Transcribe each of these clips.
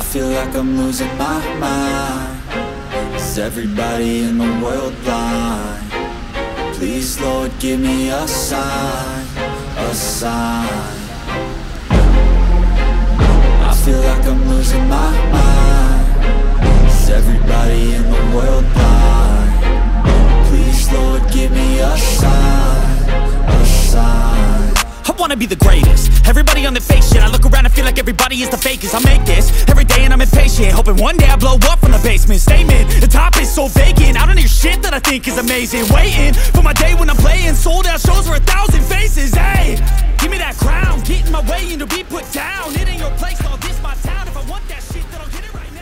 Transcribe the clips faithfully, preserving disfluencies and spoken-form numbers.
feel like I'm losing my mind. Is everybody in the world blind? Please, Lord, give me a sign, a sign. I feel like I'm losing my mind. Is everybody in the world blind? Please, Lord, give me a sign, a sign. I wanna be the greatest. Everybody on the fake shit. I look around and feel like everybody is the fakest. I make this every day and I'm impatient, hoping one day I blow up from the basement. Statement, the top is so vacant. I don't hear shit that I think is amazing. Waiting for my day when I'm playing sold out shows for a thousand faces. Hey, give me that crown, get in my way and to be put down. It ain't your place, all this my town. If I want that shit, then I'll get it right now.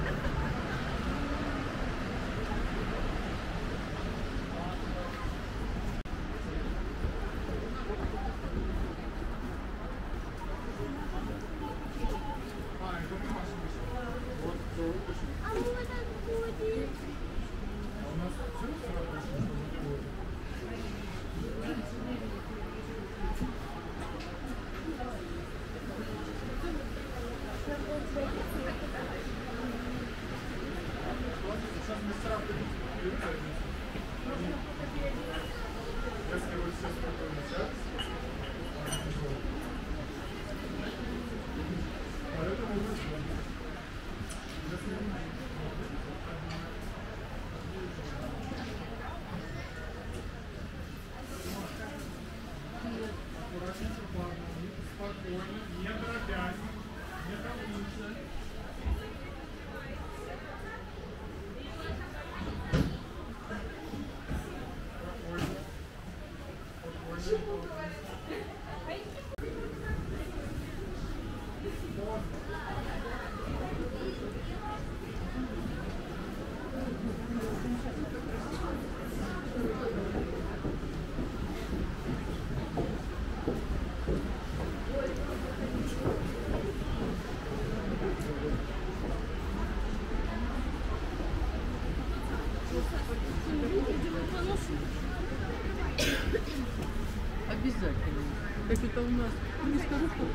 Обязательно. Так это у нас не старуху.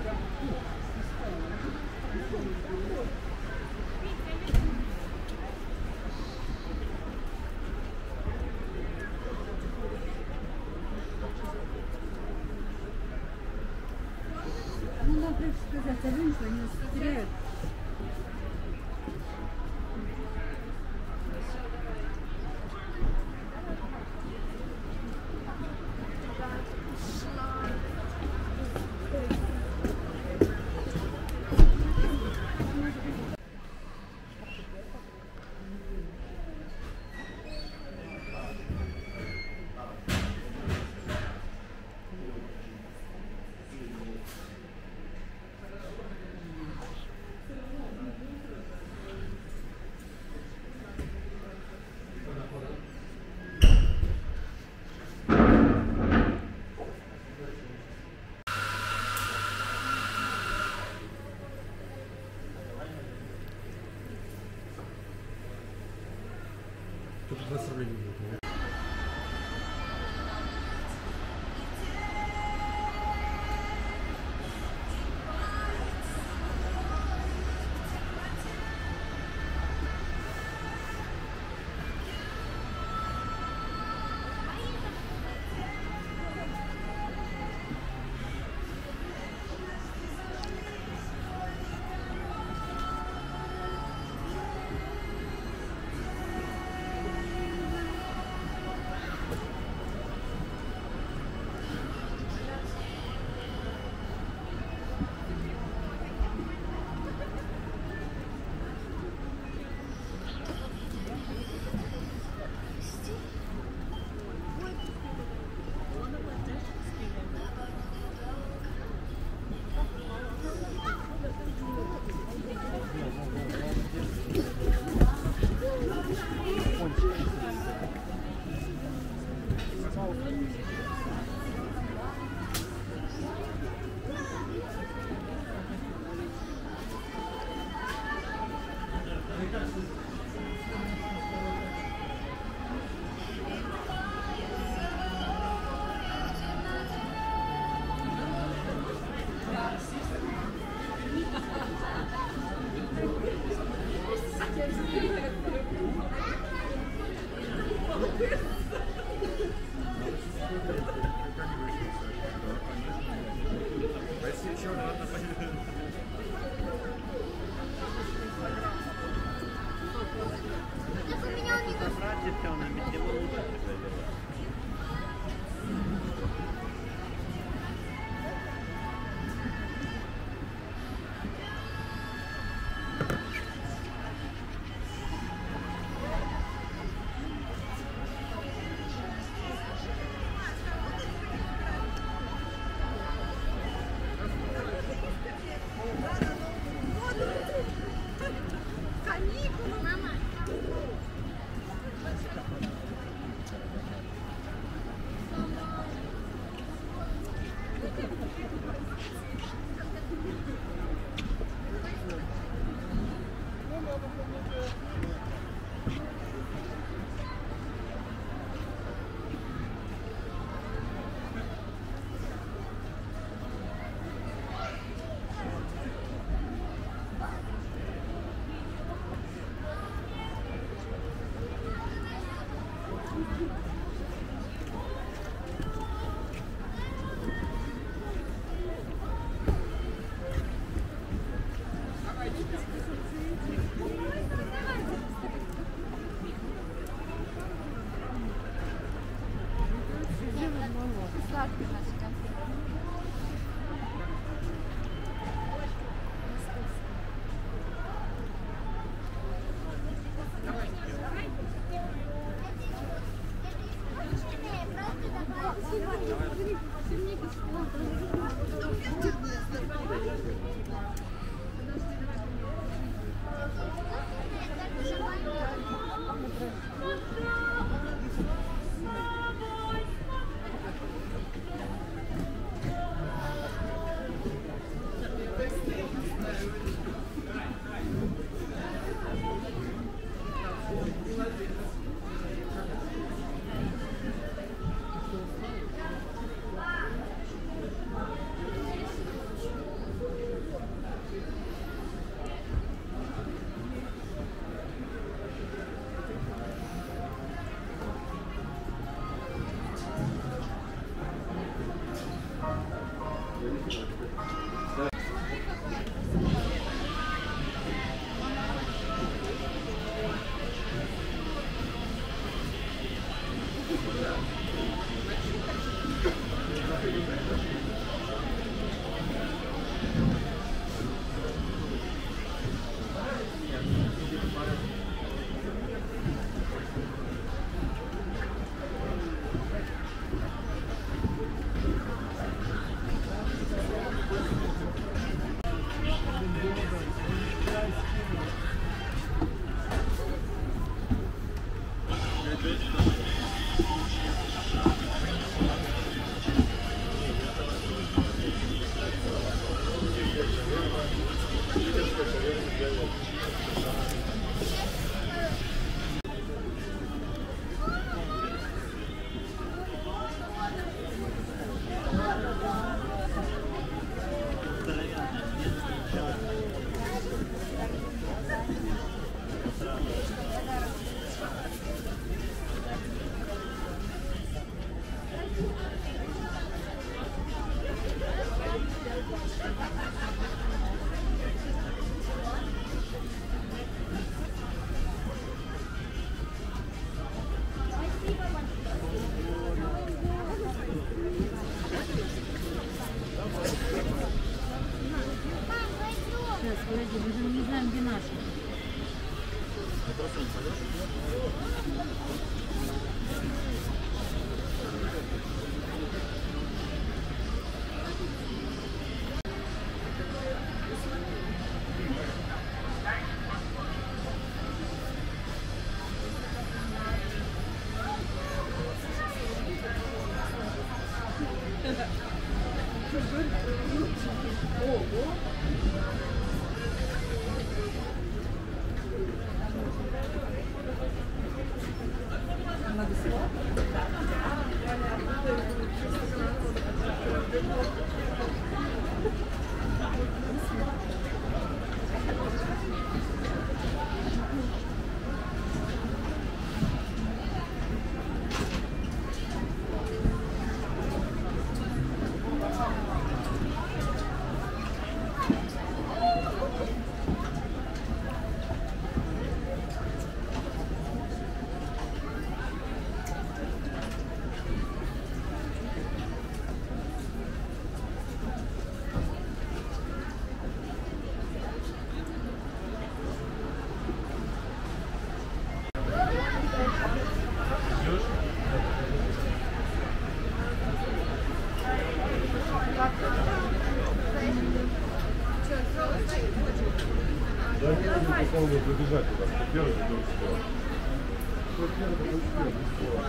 Ну, надо сказать, а женщина не теряют. Попробуй побежать туда, кто первый, кто успел. Кто первый, кто успел.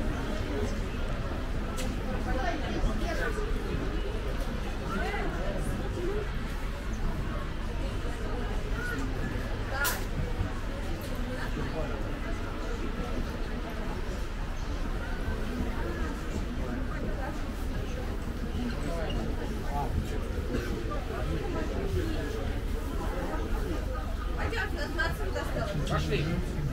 Пошли.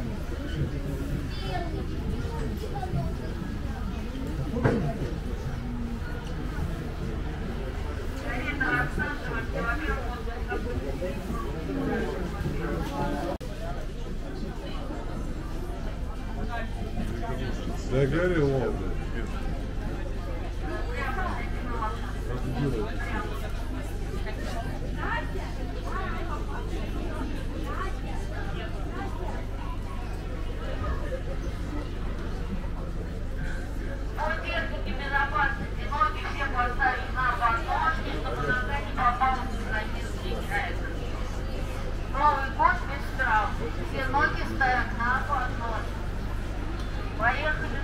Загорел он. Новый год без трав. Все ноги ставят на поднос. Поехали.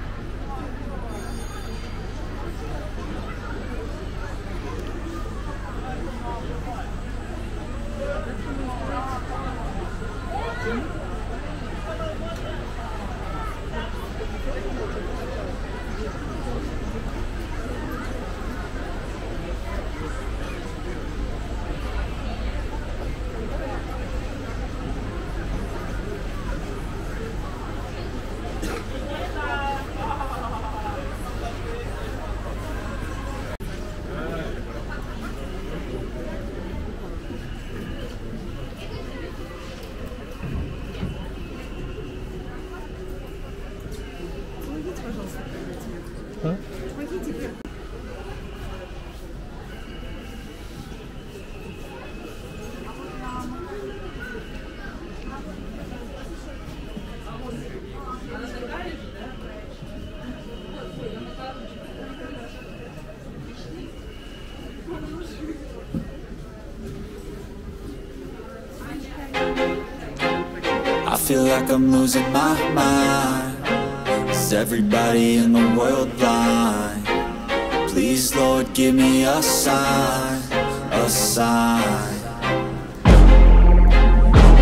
I feel like I'm losing my mind. Is everybody in the world blind? Please, Lord, give me a sign, a sign.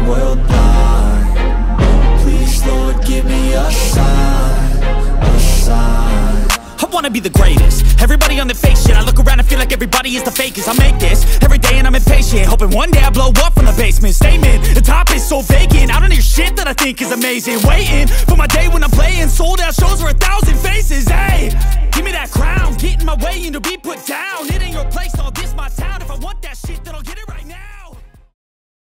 world blind. Please, Lord, give me a sign, a sign. I wanna be the greatest. Everybody on the fake shit. I look around and feel like everybody is the fakest. I make this every day and I'm impatient, hoping one day I blow up from the basement. Statement, the top is so vacant. I don't hear shit that I think is amazing. Waiting for my day when I'm playing sold out shows for a thousand faces. Hey, give me that crown, get in my way and to be put down. It ain't your place, all this my town. If I want that shit, then I'll get it right now.